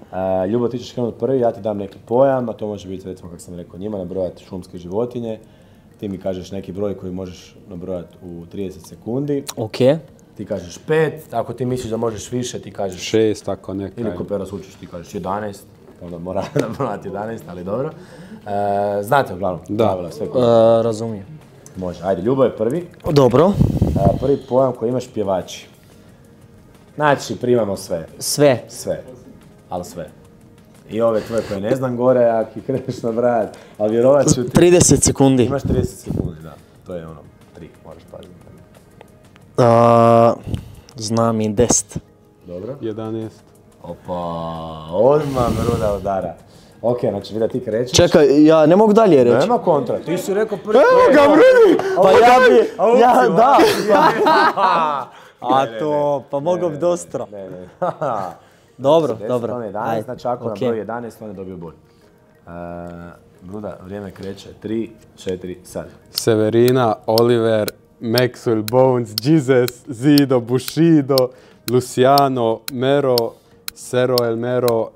Ljubo, ti ćeš krenuti prvi, ja ti dam neki pojam, a to može biti, recimo, kako sam rekao, njima nabrojati šumske životinje. Ti mi kažeš neki broj koji možeš nabrojati u 30 sekundi. Ok. Ti kažeš 5, ako ti misliš da možeš više, ti kažeš 6, tako neka. Ili ko Pero Sučić, ti kažeš 11, onda mora nabrojati 11, ali dobro. Znate uglavnom, pravila sve koje. Razumijem. Može, ajde, Ljubo je prvi. Dobro. Prvi pojam koji imaš pjevači. Znači, primamo sve. Sve. Sve. Ali sve. I ove tvoje koje ne znam gore, ako ih kreneš nabrajati, ali vjerovat ću ti. 30 sekundi. Imaš 30 sekundi, da. To je ono, trik, moraš paziti. Znam i 10. Dobro. 11. Opa, odmah Ruda udara. Ok, znači vi da ti krećeš. Čekaj, ja ne mogu dalje reći. Nema kontra, ti si rekao prvi. Evo ga, Bruni! Pa ja bi, da. A to, pa mogu bi dostro. Ne. Dobro, 10, dobro. on je 11, znači ako na broj 11, on je dobio bod. Bruda, vrijeme kreće. 3, 4, sad. Severina, Oliver, Maxwell, Bones, Jesus, Zido, Bushido, Luciano, Mero, Sero El Mero,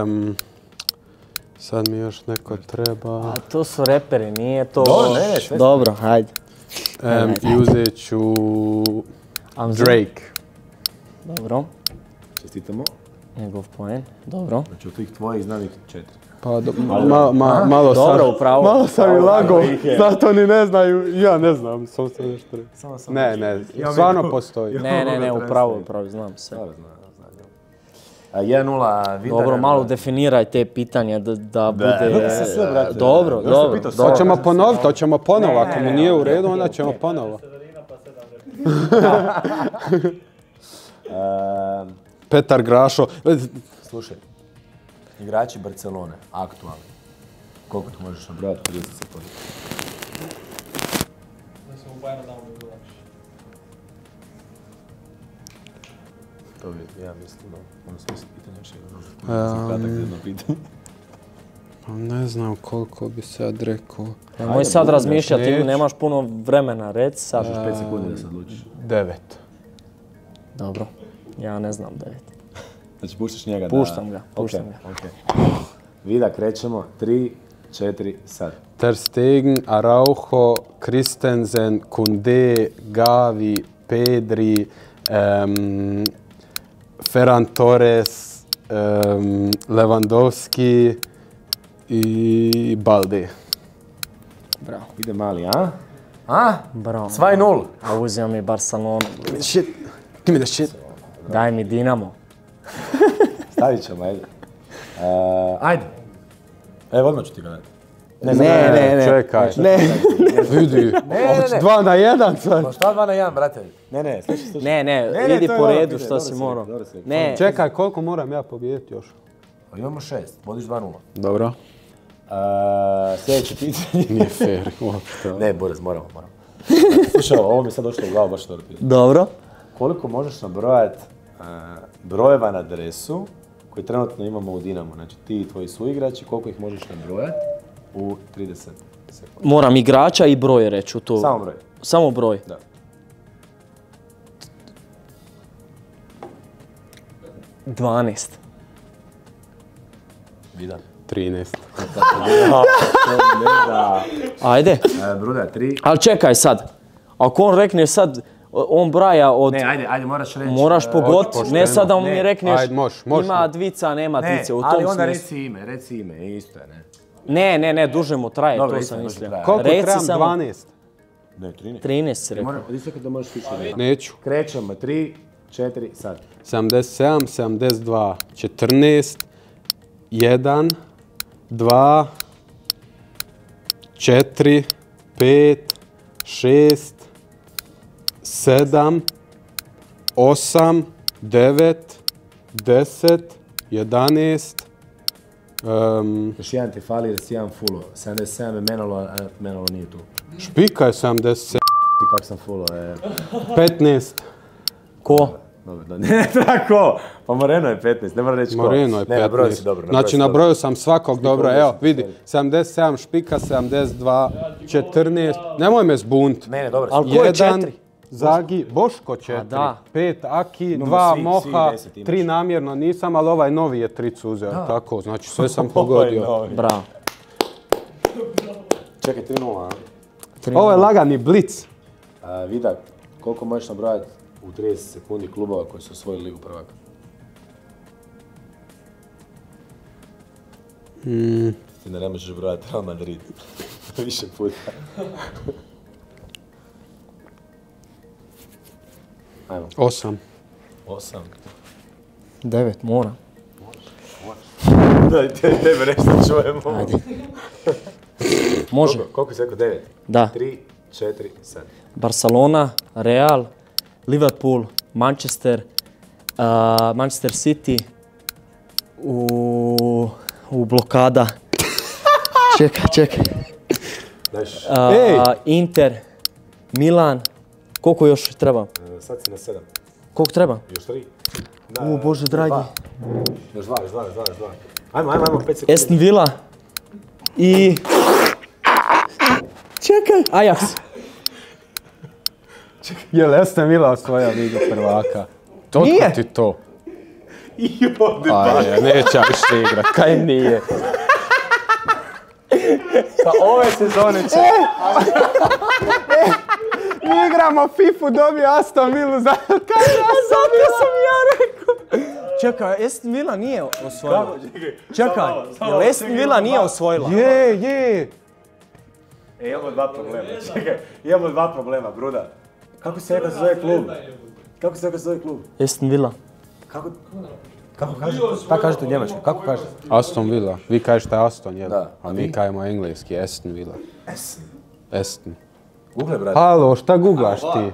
sad mi još neko treba. A to su reperi, nije to... sve Dobro, hajde. I uzet ću Drake. Dobro, Čestitamo. njegov poen. Dobro. Znači od tih tvojih znam ih 4. Pa malo sam... Dobro, upravo. Malo sam i lago, zato ni ne znaju, ja ne znam, sam se nešto rekao. Ne, stvarno postoji. Ne, upravo, znam sve. 1-0 Vidar. Dobro, malo definiraj te pitanja da bude... se sve, brate. Dobro. To ćemo ponovo, ako mu nije u redu, onda ćemo ponovo. Petar Grašo. Slušaj, igrači Barcelone, aktualni. Koliko tu možeš nabrojati? 30 sekundi. Mislim, u Bayern damo mi lakše. To bi, ja mislim, ono smisli pitanja još jedno. Kratak jedno pitanje. Ne znam koliko bi sad rekao. Nemoj sad razmišljati, nemaš puno vremena, reci sad. Možeš 5 sekundi da se odlučiš. 9. Dobro, ja ne znam 9. Znači puštaš njega da... Puštam ga. Vida, krećemo. 3, 4, sad. Ter Stegen, Araujo, Christensen, Koundé, Gavi, Pedri, Ferran Torres, Lewandowski i Balde. Bravo. Ide mali, a? Bravo. 2-0. A uzeo mi Barcelonu. Shit. Give me the shit. Daj mi Dinamo. Stavit ćemo, ajde. Ajde. Evo, odmah ću ti ga dati. Ne. Čekaj. Ne. Vidi, 2 na 1 sad. Pa šta 2 na 1, brate? Ne, slušaj. Ne, idi po redu što si morao. Ne. Čekaj, koliko moram ja pobijediti još? Pa imamo 6, vodiš 2-0. Dobro. Sljedeće pitanje. Nije fair, uopšte. Ne, Boris, moramo. Slušaj, ovo mi je sad došlo u glavu, baš to pitanje. Dobro. Koliko možeš nabrojati brojeva na dresu koji trenutno imamo u Dinamu? Znači ti i tvoji suigrači, koliko ih možeš nabrojati u 30 sekundi? Moram igrača i broj reći u to. Samo broj. Samo broj? Da. 12. Vidan. 13. Ajde. Bruda, 3. Ali čekaj sad. Ako on rekne sad, on braja od... Ne, ajde, moraš reći. Moraš pogoditi, ne sad da mi rekneš ima dvica, nema dvice, u tom smislu. Ali onda reci ime, isto je, ne. Ne, duže mu traje, Dobro, to sam mislio. Koliko trebam? 12? Ne, 13. 13 si rekao. Odi se da možeš više. Neću. Krećemo, 3, 4, sad. 77, 72, 14, 1, 2, 4, 5, 6, 7, 8, 9, 10, 11, Još jedan ti fali jer si jedan fullo. 77 je Menalo, a Menalo nije tu. Špika je 77, Ti kak sam fullo, 15. Ko? Dobro, ne tako. Pa Moreno je 15, ne mora reći ko. Moreno je 15. Ne, nabrojao si dobro. Znači, nabrojao sam svakog dobro. Evo, vidi. 77, Špika, 72, 14. Nemoj me zbunt. Ne, dobro. Ali ko je 4? Zagi, Boško 4, 5 Aki, 2 Moha, 3 namjerno nisam, ali ovaj novi je 3 uzeo, tako, znači sve sam pogodio. Bravo. Čekaj, 3-0, a? Ovo je lagani blic. Vida, koliko možeš nabrojati u 30 sekundi klubova koji su osvojili Ligu prvaka? Ti ne možeš brojati Real Madrid. Više puta. Ajmo. 8. 9, mora. Da, tebe nešto čujemo. Ajde. Može. Koliko si rekao? 9? Da. 3, 4, 7. Barcelona, Real, Liverpool, Manchester City, u blokada. Čekaj. Inter, Milan, koliko još treba? Sad si na 7. Koliko treba? Još 3. Bože dragi. Još 2. Ajmo, 5 sekundi. Aston Villa i... Čekaj, Ajax. Je li Aston Villa osvoja Ligu prvaka? Nije. Ti to? Ajde, neće više igrat, kaj nije? Pa ove sezone će... Mi igramo FIFA, dobio Aston Villa za... Zato sam ja rekao. Čekaj, Aston Villa nije osvojila. Čekaj, jel Aston Villa nije osvojila? Je. Imamo 2 problema, čekaj. Imamo 2 problema, Bruda. Kako se rekao zove klub? Aston Villa. Kako kažete? Šta kažete u Njemačku? Kako kažete? Aston Villa. Vi kažete Aston, jel? Da. A mi kažemo engleski, Aston Villa. Aston. Google, brate. Halo, šta googlaš ti?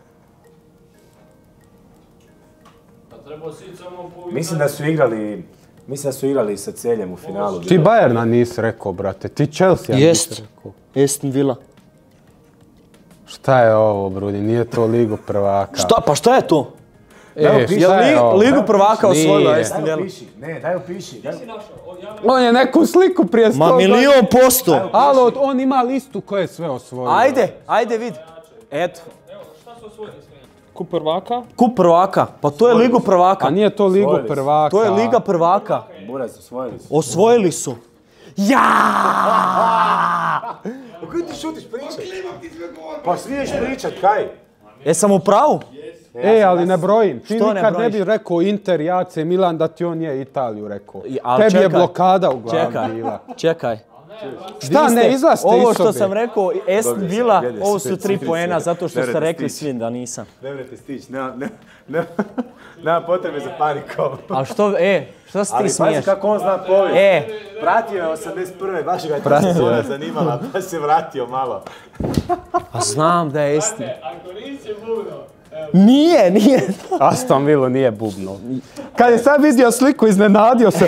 Mislim da su igrali sa Celjem u finalu. Ti Bayerna nisi rekao, brate. Ti Chelsea nisi rekao. Aston Villa. Šta je ovo, Brudi? Nije to Ligu prvaka. Pa šta je to? Jel Ligu prvaka osvojila Aston Villa? Daj upiši. On je neku sliku prije 100 Ma 1.000%. Alo, on ima listu koje je sve osvojilo. Ajde vidi. Eto. Šta su osvojili sve? Kup prvaka? Kup prvaka, pa to je Ligu prvaka. A nije to Ligu prvaka. To je Liga prvaka. Buraz, osvojili su. Osvojili su. Pa koji ti šutiš, pričaj? Pa smiješ pričat, kaj? Jesam u pravu? Ali ne brojim. Ti nikad ne bi rekao Inter, AC, Milan da ti on je Italiju rekao. Tebi je blokada u glavi bila. Čekaj. Šta, ne izlazite iz sobe? Ovo što sam rekao, Aston Villa, ovo su 3 poena zato što ste rekli svi da nisam. Ne vrete stići, nema potrebe za panikom. A što, što si ti smiješ? Ali pazi kako on zna povijest. Pratio je 81. baš ga je ta sezona zanimala, pa se vratio malo. A znam da je Aston. Ako nisi bubno. Nije. Aston Villa nije bubno. Kad je sad vidio sliku, iznenadio se.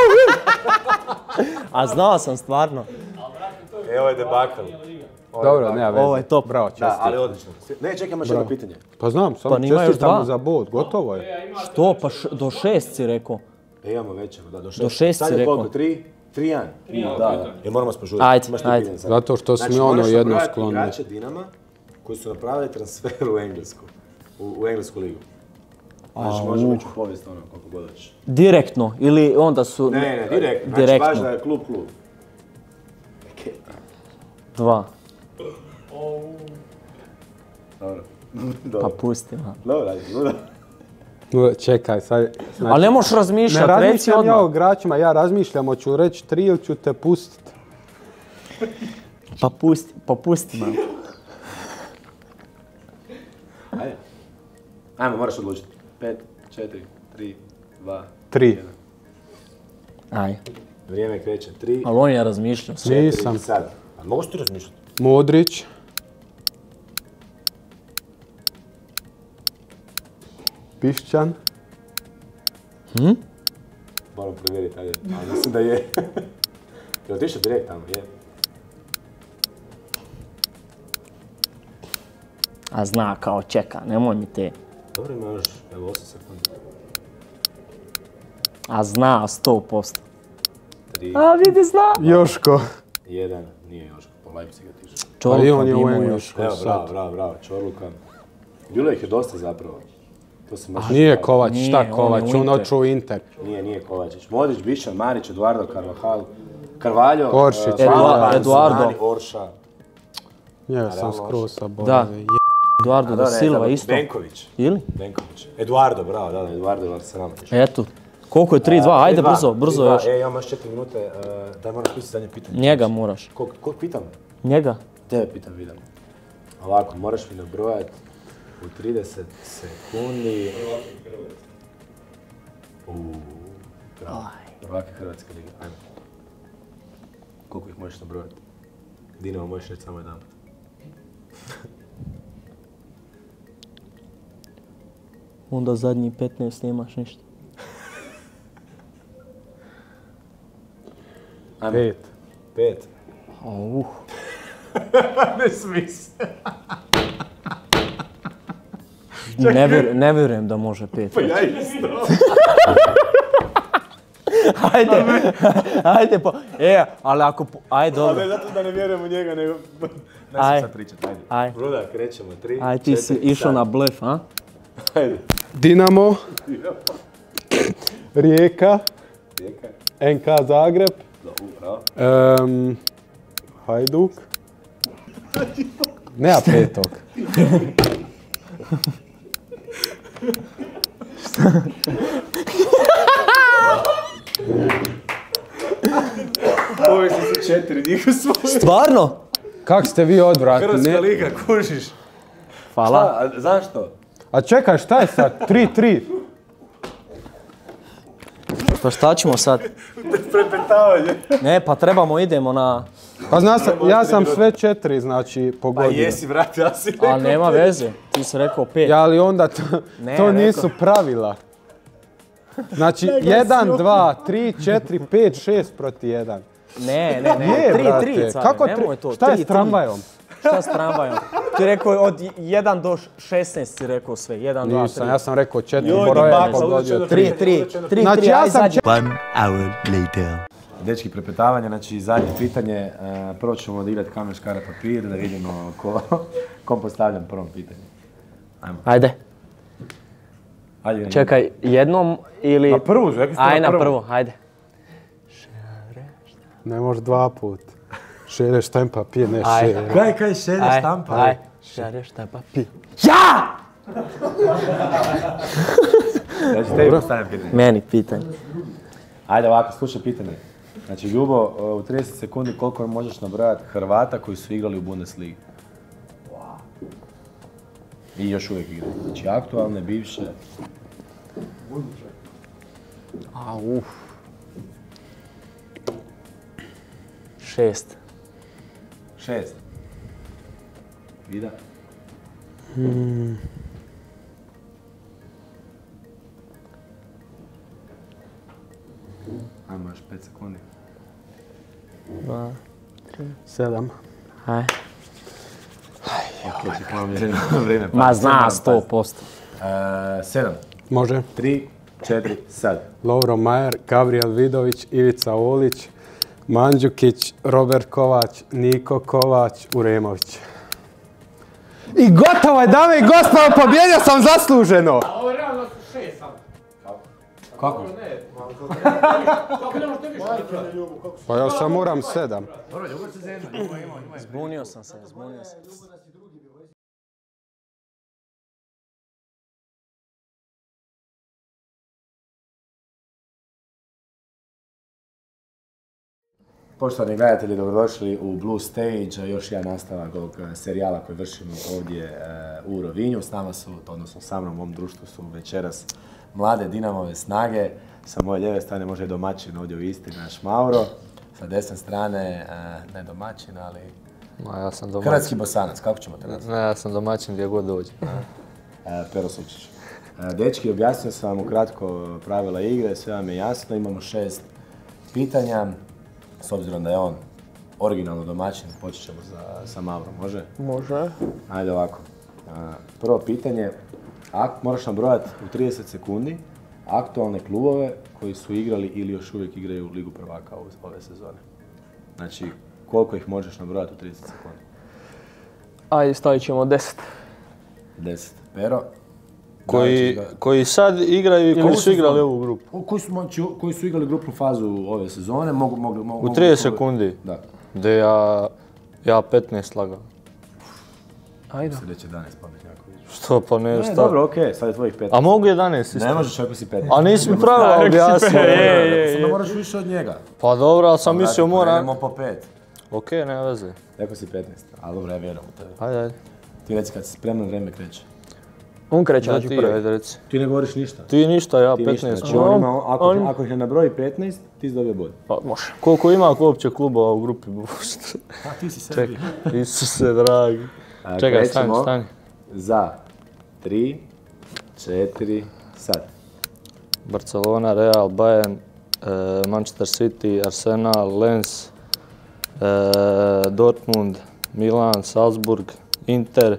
A znao sam stvarno. Ovo je debakl. Dobro, nema veze. Ovo je top. Bravo, čestitam. Da, ali odlično. Ne, čekaj, imaš jedno pitanje. Pa znam, samo čestitam mu za bod, gotovo je. Što, pa do 6 si rekao. Imamo večer, da, do 6. Do 6 si rekao. Sad je koliko, 3-1? Da. Jer moramo spožuriti. Ajde. Zato što smo ono jedno skloni. Znači, moraš igrače Dinama koji su napravili transfer u Englesku. U Englesku ligu. Znači, možemo ići u povijest ono, koliko god hoćeš. Direktno, ili onda su... Ne, direktno. Znači, baš da je klub. 2. Dobro. Pa pusti. Dobro. Čekaj, sad... Ali ne možeš razmišljati, reci odmah. Ne razmišljam ja o igračima, ja razmišljam, hoću reći 3 ili ću te pustiti. Pa pusti malo. Ajmo, moraš odlučiti. 5, 4, 3, 2, 3. 1. Aj. Vrijeme kreće. 3, ali on je razmišljao. 4, sad. A mogu ti razmišljati? Modrić. Pišćan. Moram provjeriti, ajde. Ali mislim da je. Jel ti išao direkt tamo, je? A zna kao čeka, nemoj mi te. Dobro, imaš, evo 8 sekundi. A zna 100%. 3. A vidi zna. Joško. 1, nije Joško, po Leipziga tišu. Čorluka, Dimo Joško. Evo, bravo, Čorluka. Bilo ih je dosta zapravo. To se može... Nije Kovač, šta Nije, Kovač, on je u on oču u Inter. Nije Kovačić. Modrić, Bišan, Marić, Eduardo, Carvalho, Oršić, Eduardo. Orša. Ja sam skroz saboravio. Eduardo da Silva isto. Benković. Ili? Benković. Eduardo, bravo, da, Eduardo je Arsenal. Eto. Koliko je 3-2? Ajde brzo još. Imamo još 4 minute. Daj moram pisati zadnje pitanje. Njega moraš. Kog pitam? Njega? Tebe pitam, vidim. Ovako, moraš mi nabrojati u 30 sekundi... Prvake Hrvatske lige, ajmo. Koliko ih možeš nabrojati? Dinamo možeš reći samo jedan. Onda zadnji 15 nemaš ništa. 5. 5. Ne smisli. Ne vjerujem da može 5. Pa ja isto. Ajde, ali ako... Ajde, dobro. Ali zato da ne vjerujem u njega, nego... Ne sam sad pričat, ajde. Broda, krećemo, 3, 4, Ajde, ti si išao na blef, a? Ajde. Dinamo. Rijeka. NK Zagreb. Hajduk. Nema 5. Ovi su 4, njih su... Stvarno? Kak ste vi odvratni? Hrvatska liga, kužiš. Hvala. Zašto? A čekaj, šta je sad? 3-3. Pa šta ćemo sad? Prepetavanje. Ne, pa idemo na... Pa znaš, ja sam sve 4, znači, Pa pogodio. jesi, brate, ja si rekao. Ali nema veze, ti si rekao 5. Ja, ali onda to Ne, nisu pravila. Znači, 1, 2, 3, 4, 5, 6 proti 1. Ne, Je, 3-3, brate. Kako nemoj to. Šta je s tramvajom? Šta s tramvajom? Ti rekao od 1 do 16 si rekao sve, 1, 2, 3. Nisam, ja sam rekao 4 Joj, broja baksa, pogodio ulično 3. 3, Znači, ja sam 1 hour later. Dečki, prepetavanje, znači zadnje pitanje. Prvo ćemo odigrati kamen, škara, papir, da vidimo kom postavljam prvom pitanje. Ajde. Ajde. Čekaj, jednom ili... Na prvu, rekli ste Aj, na na prvu. prvu, ajde. Ne može 2 put. Šere, štamp, papir, ne šere. Kaj šere, štampa? Aj, šare, šta papir. Ja! Znači, tebi postavljam pitanje. Meni pitanje. Ajde ovako, slušaj pitanje. Znači, Ljubo, u 30 sekundi koliko možeš nabrojati Hrvata koji su igrali u Bundesligi? I još uvijek igraju. Znači, aktualne, bivše. 6. 6. Vida? Ajmo još 5 sekundi. 2, 7. aj. Ok, čekamo vrijeme. Ma zna 100%. 7, Može. 3, 4, sad. Lovro Majer, Gabriel Vidović, Ivica Olić, Mandžukić, Robert Kovač, Niko Kovač, Uremović. I gotovo je, dame i gospodo, pobjedio sam zasluženo! Ovo je realno su 6 samo. Kako? Ne, kako ne možete više napraviti? Pa ja sam moram 7. Zbunio sam se. Poštovani gledatelji, dobrodošli u Blue Stage, još jedan nastavak ovog serijala koji vršimo ovdje u Rovinju. S nama su, odnosno sa mnom u ovom društvu su večeras mlade Dinamove snage. Sa moje lijeve strane može domaćin ovdje u Istri, naš Mauro. Sa desne strane, ne domaćin, ali Ja sam domaćin. hrvatski Bosanac, kako ćemo te nazvati? Ne, ja sam domaćin gdje god dođe. Pero Sučić. Dečki, objasnio sam vam ukratko pravila igre, sve vam je jasno, imamo 6 pitanja. S obzirom da je on originalno domaćin, počet ćemo sa Maurom, može? Može. Ajde ovako. Prvo pitanje, moraš nabrojati u 30 sekundi aktualne klubove koji su igrali ili još uvijek igraju Ligu prvaka ove sezone. Znači, koliko ih možeš nabrojati u 30 sekundi? Ajde, stavit ćemo 10. 10. Pero? Koji sad igraju i koji su igrali ovu grupu. Koji su igrali grupnu fazu ove sezone, mogu... U 30 sekundi? Da. Da ja 15 lagao. Ajde. Se reće 11 pametnjako. Što pa ne, šta? Dobro, okej, sad je tvojih 15. A mogu 11 isto? Ne možeš ako si 15. A nisi mi pravila objasnio. Sada moraš više od njega. Pa dobro, ali sam mislio moram... Idemo po 5. Okej, nema veze. Rekao si 15, ali dobro, ja vjerujem u tebe. Ajde. Ti reci kad si spreman, vrijeme kreće. On kreće, Da znači ti, prvi. ajde reci. Ti ne govoriš ništa. Ti ništa, ja Ti ništa, 15. znači ako ih ne nabroji 15, ti si dobio bod. Pa, može. Koliko ima uopće klubova u grupi? A ti si sebi. Isuse dragi. Čekaj, stani. Za 3, 4, sad. Barcelona, Real, Bayern, Manchester City, Arsenal, Lens, Dortmund, Milan, Salzburg, Inter,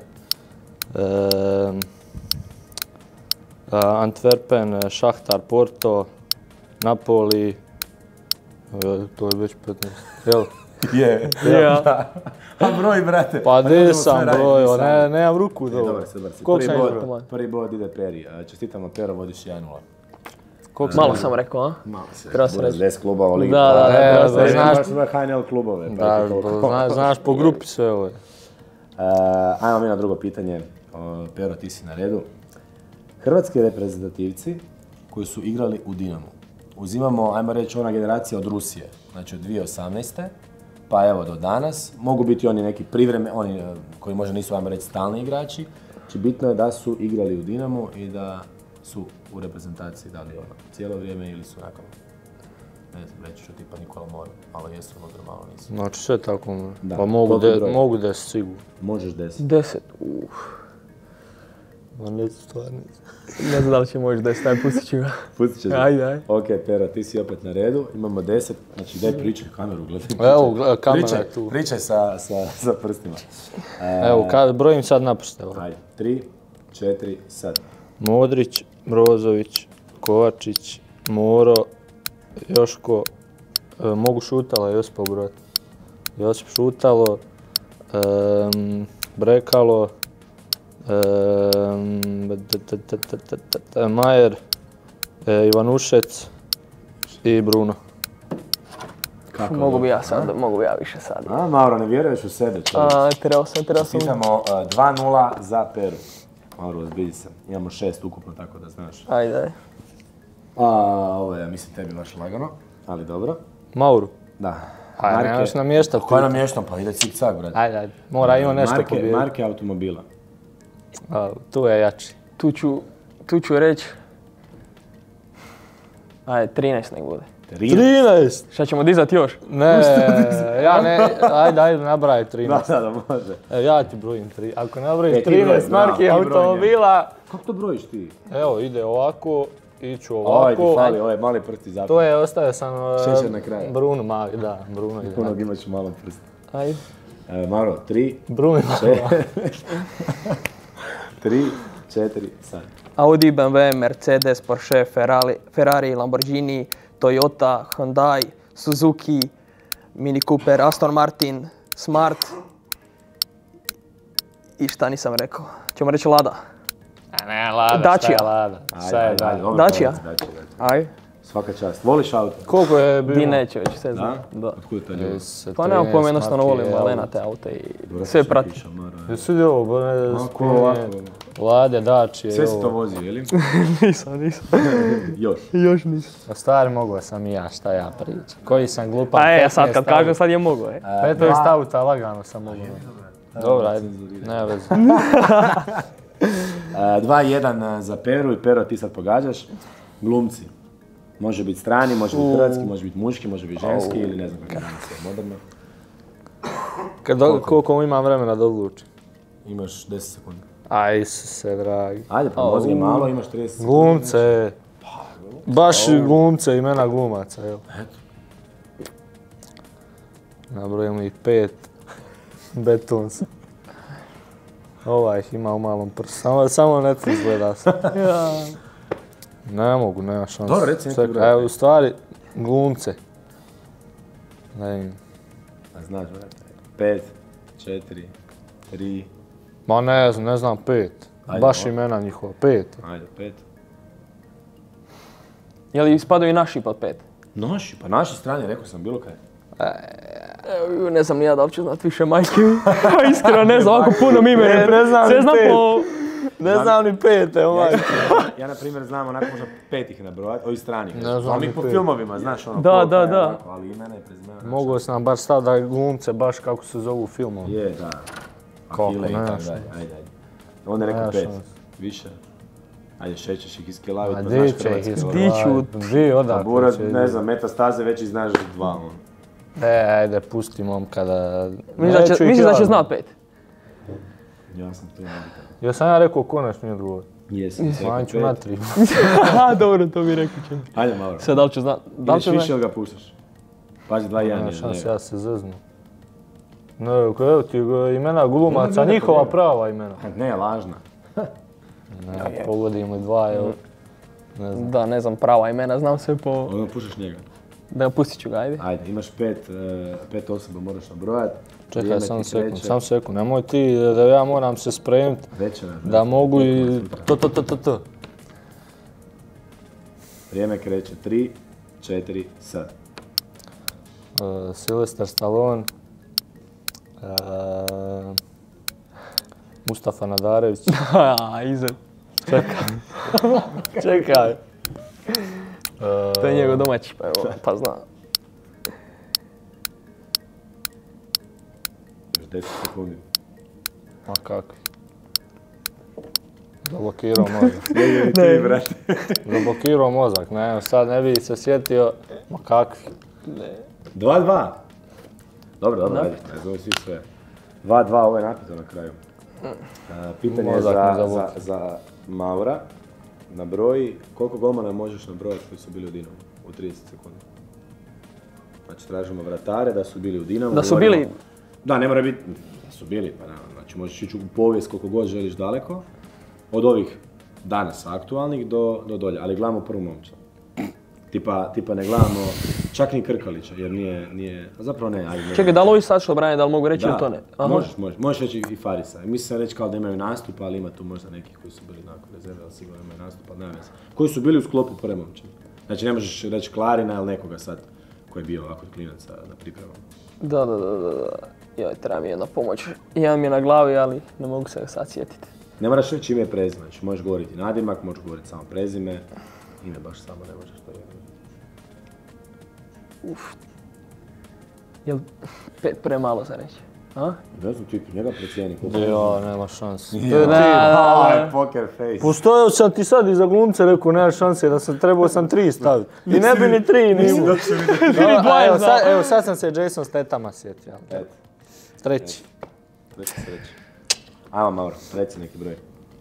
Antwerpen, Šahtar, Porto, Napoli, to je već 15, jel? Je. A broj, brate. Pa gdje sam brojio, nemam ruku dobro. Dobar si. Prvi bod ide Peri. Čestitamo Pero, vodiš 1-0. Malo sam rekao, a? Malo se. Treba se reći. 10 klubova u Ligi. Da, znaš- Znaš HNL klubove. Znaš po grupi sve ove. Ajmo mi na drugo pitanje. Pero, ti si na redu. Hrvatski reprezentativci koji su igrali u Dinamu. Uzimamo, ajmo reći, ona generacija od Rusije, znači od 2018. Pa evo do danas. Mogu biti oni neki oni koji možda nisu, ajmo reći, stalni igrači. Znači bitno je da su igrali u Dinamu i da su u reprezentaciji dali cijelo vrijeme ili su nakon, ne znam, reći ću tipa Nikola Mora, malo jesu unutra, malo nisu. Znači sve tako, Da. pa Koliko mogu 10 sigurno. Možeš 10. 10. Ma ne stvarno. Ne znam da li će moći 10, aj pustit ću ga. Pustit će se. Ajde. Ok, Pero, ti si opet na redu. Imamo 10. Znači, daj pričaj kameru, gledaj. Evo, kamera je tu. Pričaj sa prstima. Evo, brojim sad na prste. Ajde, 3, 4, sad. Modrić, Brozović, Kovačić, Moro, Joško, mogu Šutala, Josipa ubrojati. Josip Šutalo, Brekalo, Majer, Ivanušec i Bruno. Mogu bi ja više sad. A, Mauro, ne vjeruješ u sebe, čovječ. Trebao sam. Pitamo 2-0 za Peru. Mauro, zbilji se. Imamo 6 ukupno, tako da znaš. Ajde. Ovo je, ja mislim, tebi baš lagano, ali dobro. Mauru. Da. Ajde, nemaš namješta. Ko je namještam? Pa ide cik-cak, brate. Ajde, mora ima nešto pobijeti. Marke automobila. Tu je jači. Tu ću reći. Ajde, 13 nek bude. 13! Šta ćemo dizati još? Ne, ajde, nabraj 13. Da, može. Evo, ja ti brojim 3. Ako nabrojim ti broj, 13 marki bravo, ti automobila... Kako to brojiš ti? Evo, ide ovako, iću Ovaj ti ovako. fali, ovaj mali prsti zapad. To je, ostavio sam... Šećer na kraju. Bruno mali, da, Bruno ide. Punog imat ću malom prstu. Ajde. Mauro, 3, Bruno mali. 3, 4, sad. Audi, BMW, Mercedes, Porsche, Ferrari, Lamborghini, Toyota, Hyundai, Suzuki, Mini Cooper, Aston Martin, Smart i šta nisam rekao. Ćemo reći Lada. Ne, Lada, Dacia. šta je Lada? Šta je dalje? Dacia. Aj. Svaka čast. Voliš auto? Koliko je bilo? Di neće već, sve znam. Da. Otkud je ta ljubav? Pa nemam pojma, jednostavno volim lenate aute i sve pratim. Jesi li ovo? Lade, Dacia. Sve si to vozio, jeli? Nisam. Još nisam. A stvari mogao sam i ja, šta ja pričam. Koji sam glupan. A sad kad kažem sad je mogo, 15 auta lagano sam mogao. Dobro, ajde, nema veze. 2-1 za Peru i Pero ti sad pogađaš. Glumci. Može biti strani, može biti hrvatski, može biti muški, može biti ženski ili ne znam kako je moderno. Koliko imam vremena da odlučim? Imaš 10 sekundi. Aj se, dragi. Ajde, pa mozgi malo, imaš 30 sekundi. Glumce. Baš glumce, imena glumaca, evo. Nabrojimo ih 5. Betons. Ovaj ih ima u malom prsu. Samo Netflix gleda se. Ne mogu, nema šanse. Dobro, reci neki broj. Evo, u stvari, glumce. Ne. Znaš, brate. 5, 4, 3. Ma ne znam 5. Baš imena njihova, 5. Ajde, 5. Je li ispadaju i naši pod 5? Naši, pa naši strani, rekao sam bilo kaj. Ne znam ni ja da li ću znat više majke mi. Pa iskreno ne znam, ovako puno mi imena. Ne znam Sve ni znam pet. po... Ne znam ni 5, evo majke. Ja na primjer znam onako možda 5 ih nabrojati, ovi strani. Ne znam Ali ni po pet. filmovima, znaš ono. Da, koliko je da. ovako, ali imena i prezimena. Mogao sam baš staviti da je glumce baš kako se zovu filmom. Je, da. Kako, Ahile i ne, tako šta? dalje, ajde. Onda je rekao Nema 5. šanse. Više. Ajde, šećeš ih iskelavit, A pa di znaš će ih hrvatski. izgledati? Di odakle Bura, će ne znam, metastaze već i znaš 2, ono. Ajde, pusti momka da... Misliš da će znat 5? Ja sam to nabitan. Ja sam ja rekao konačni odgovor. Jesam, Manću na 3. Aha, dobro, to mi rekao će. Ajde, Mauro. Sve da li ću znat? Da li Ideš ću više znat? ili ga puštaš? Pazi, 2-1 Nema je šanse, njega. ja se zeznu. Ne, evo ti imena glumaca, njihova prava imena. Ne, lažna. Ne, pogodim li 2, evo. Ne znam. Da, ne znam prava imena, znam sve po... Onda puštaš njega. Da, pustit ću ga, ajde. Ajde, imaš 5 osoba, moraš nabrojati. Čekaj, sam sekund, nemoj ti da ja moram se spremit, Večera. da mogu i to. Vrijeme kreće 3, 4, sad. Sylvester Stallone, Mustafa Nadarević. Izad. Čekaj. To je njegov domaći, pa evo, pa znam. Još 10 sekundi. Ma kako? Zablokirao mozak. Ti, brate. Zablokirao mozak, ne, sad ne bi se sjetio. Ma kakvi? 2-2. Dobro, ajde, ne zove svi sve. 2-2, ovo je napito na kraju. Pitanje je Mozak mi zablokio. za Maura. Nabroji, koliko golmana možeš nabrojati koji su bili u Dinamu u 30 sekundi? Znači, tražimo vratare da su bili u Dinamu. Da su govorimo- bili... Da, ne mora biti, da su bili, pa naravno, znači možeš ići u povijest koliko god želiš daleko, od ovih danas aktualnih do dolje, ali gledamo prvu momčad. Tipa ne gledamo čak ni Krkalića, jer nije, a zapravo ne, ajde. Čekaj, da li ovi sad što brane, da li mogu reći ili to ne? Aha. Možeš reći i Farisa. Mislim sam reći kao da imaju nastup, ali ima tu možda nekih koji su bili nakon rezerve, ali sigurno imaju nastup, ali nema veze. Koji su bili u sklopu prve momčad. Znači ne možeš reći Klarina ili nekoga sad koji je bio ovako klinac na pripremama. Da. Joj, treba mi jedna pomoć. Jedan mi je na glavi, ali ne mogu se ga sad sjetiti. Ne moraš reći ime i prezime, znači možeš govoriti nadimak, možeš govoriti samo prezime, ime baš samo ne možeš to reći. Jel 5 premalo za reći? A? Ne znam ti njega procijeni koliko. Ja, nema šanse. Poker face. Postojao sam ti sad iza glumce, rekao nema šanse, da sam trebao sam 3 staviti. I ne bi ni 3 ni imao. Evo sad sam se Jason Statama sjetio. Treći. Sreći. Ajmo Mauro, reci neki broj.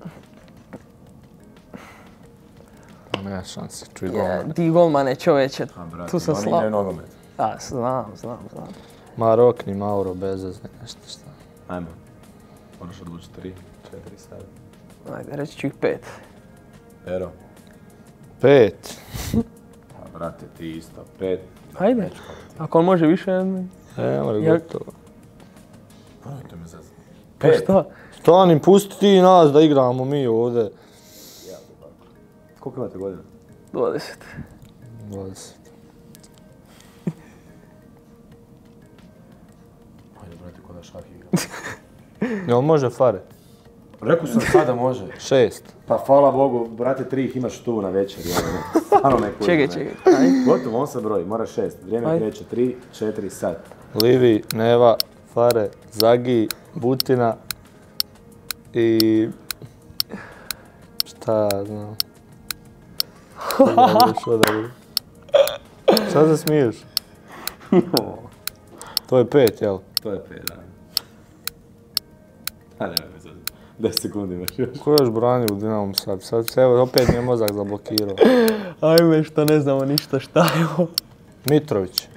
Nema šanse, čuj golman. Ti golmane čoveče, Brate, tu sam oni slab. igraju nogomet. A, znam. Ma rokni Mauro, bezvezne, nešto šta. Ajmo. Moraš odlučiti 3, 4 staviti. Ajde, reći ću ih 5. Ero. 5. Pa brate, ti isto. 5. Ajde. Ako on može više... Evo Ja- gotovo. Nemojte me zazati. Pa šta? Stani, pusti ti nas da igramo mi ovdje. Koliko imate godina? 20. 20. Ajde, brate, ko da šah igra. Jel može fare? Rekao sam sada može. 6. Pa hvala Bogu, brate, 3 ih imaš tu na večer. Stvarno ne kužim, ne. Čekaj. Ajde. Gotovo, on se broji, mora 6. Vrijeme Ajde. kreće 3, 4, sad. Livi, Neva, Fare, Zagi, Butina i... Šta ja znam. Šta se smiješ? To je 5, jel? To je 5, da. A ne, 10 sekundi imaš još. Ko je još branio u Dinamo sad? Sad se evo opet mi je mozak zablokirao. Ajme, što ne znamo ništa, šta je ovo? Mitrović.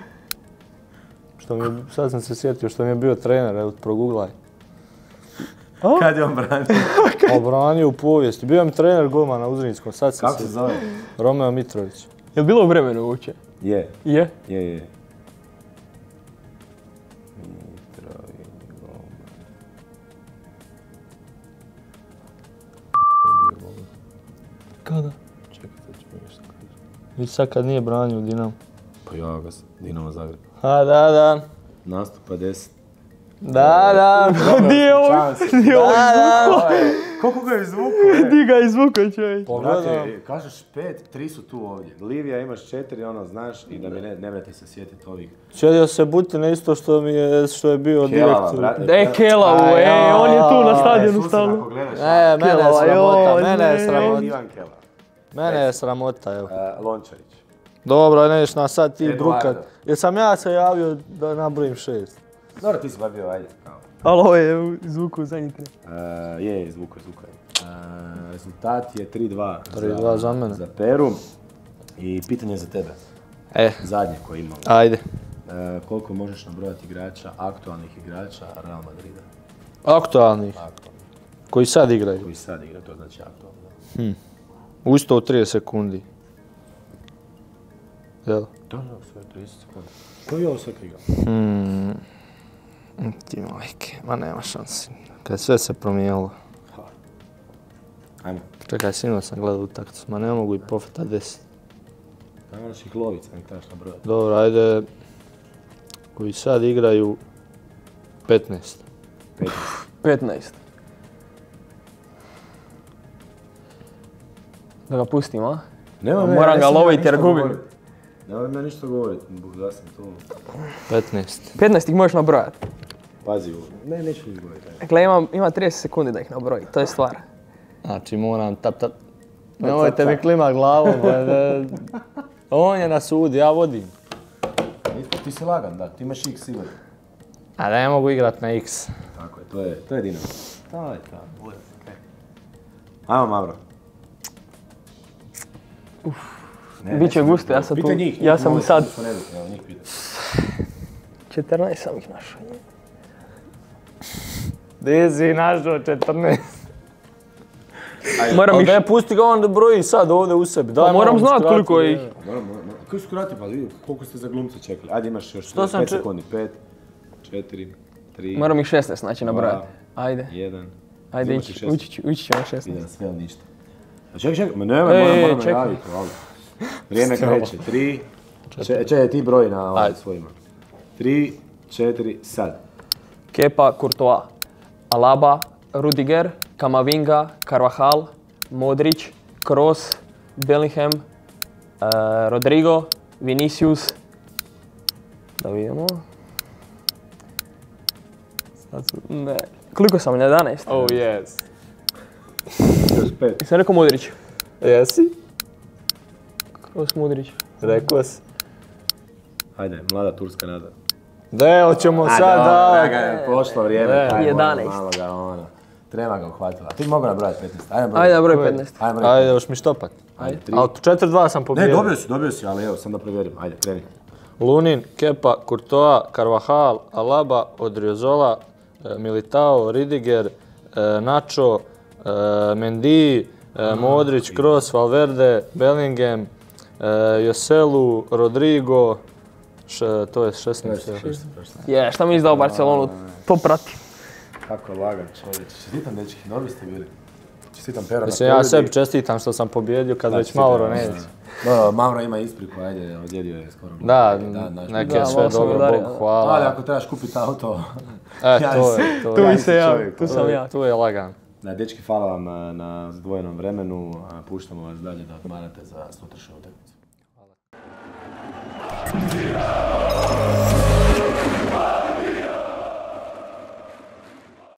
Sad sam se sjetio što mi je bio trener, evo proguglaj. Kad je on branio? Obranio u povijesti. Bio mi trener golmana na Uzrinskom, sad se Kako se zove? Romeo Mitrović. Jel bilo u vremenu uopće? Je. Je? Je. I sad kad nije branio u Dinamo. Pa ja ga Dinamo Zagreb. A, da. Nastupa 10. Da. Di je ovo? Da. Koliko ga je izvukao? Di ga je izvukao, čovječ? Brate, kažeš 5, 3 su tu ovdje. Livija imaš 4, ono znaš, i da mi ne vrete se sjetiti ovih. Sjedio se Butina isto što je bio Kelava, direktor. brate. Kelavu, on je tu na stadionu stalno. Ako gledaš, Mene je sramota. Ivan Kelava. Mene je sramota, evo. Lončarić. Dobro, neš nas sad ti Eduardo. brukat. Jer sam ja se javio da nabrojim 6. Dobro, ti si bar bio, ajde. Ali ovo je izvukao zadnji tren. Je, izvukao. Rezultat je 3-2 3-2 za mene. Za Peru. I pitanje za tebe. Zadnje koje imamo. Ajde. Koliko možeš nabrojati igrača, aktualnih igrača Real Madrida? Aktualnih? Koji sad igraju? Koji sad igra, to znači aktualno. Usto u 30 sekundi. Jel? Da, sve 30 sekundi. Koji je ovo sveka igra? Ti majke, ma nema šansi. Kad sve se promijenilo. Ajmo. Čekaj, sinoć sam gledao utakmicu, ma ne mogu i pofeta 10. Ajmo moraš ih loviti, nek trebaš nabrojati. Dobro, ajde. Koji sad igraju 15. 15. Da ga pustim, a? Moram ga loviti jer gubim. Nemoj me ništa govoriti, ja sam tu. 15. 15 ih možeš nabrojati. Pazi ovo. Ne, neću ih govoriti. Dakle, ima 30 sekundi da ih nabroji, to je stvar. Znači moram tap. Nemojte mi klima glavom. On je na sudu, ja vodim. Ti si lagan, da, ti imaš x sigurno. A ne mogu igrat na x. Tako je, to je Dinamo. To je to, bude se kaj. Ajmo, Mavro. Biće gusto, ja sam tu. Pitaj njih. Ja sam sad. Evo, njih pitaj. 14 sam ih našao. Gdje si našao 14? Moram ih... Ne, pusti ga on da broji sad ovdje u sebi. Daj, moram znat koliko je ih. Moram. Koji su krati, pa vidi koliko ste za glumce čekali. Ajde, imaš još Što sam 5 sekundi. 5, 4, 3, Moram ih 16 znači nabrojati. Ajde. 1. Ajde, ući ću na 16. Idem sve ili ništa. Čekaj, ma moram čekaj. najaviti. Vrijeme kreće. 3, čekaj, ti broji na svojima. 3, 4, sad. Kepa, Courtois, Alaba, Rudiger, Camavinga, Carvajal, Modrić, Kroos, Bellingham, Rodrigo, Vinicius. Da vidimo. Ne. Koliko sam? 11? Oh yes. Još 5. Jesam rekao Modrić? Jesi? Kroos, Modrić. Rekao si. Ajde, mlada turska nada. Da, hoćemo sad da... Pošlo vrijeme. 11. Treba ga uhvatila. Ti mogu nabrojati 15. Ajde nabroj 15. Ajde, još mi štopat. Ajde, 3. Ali 4-2 sam pobjedio. Ne, dobio si, ali evo, sam da provjerim. Ajde, kreni. Lunin, Kepa, Courtois, Carvajal, Alaba, Odriozola, Militao, Ridiger, Nacho, Mendy, Modrić, Kroos, Valverde, Bellingham, Joselu, Rodrigo, to je 16. Je, šta mi izdao Barcelonu, to prati. Kako lagan čovječ. Čestitam dečki, dobri ste bili. Čestitam Pera na Mislim, ja sebi čestitam što sam pobjedio kad već Mauro neće. Mauro ima ispriku, ajde, odjedio je skoro. Da, neke sve dobro, Bog hvala. Ali ako trebaš kupiti auto, Tu sam ja. Tu je lagan. Da, dečki, hvala vam na zdvojenom vremenu. Puštamo vas dalje da odmarate za sutrašnju utakmicu.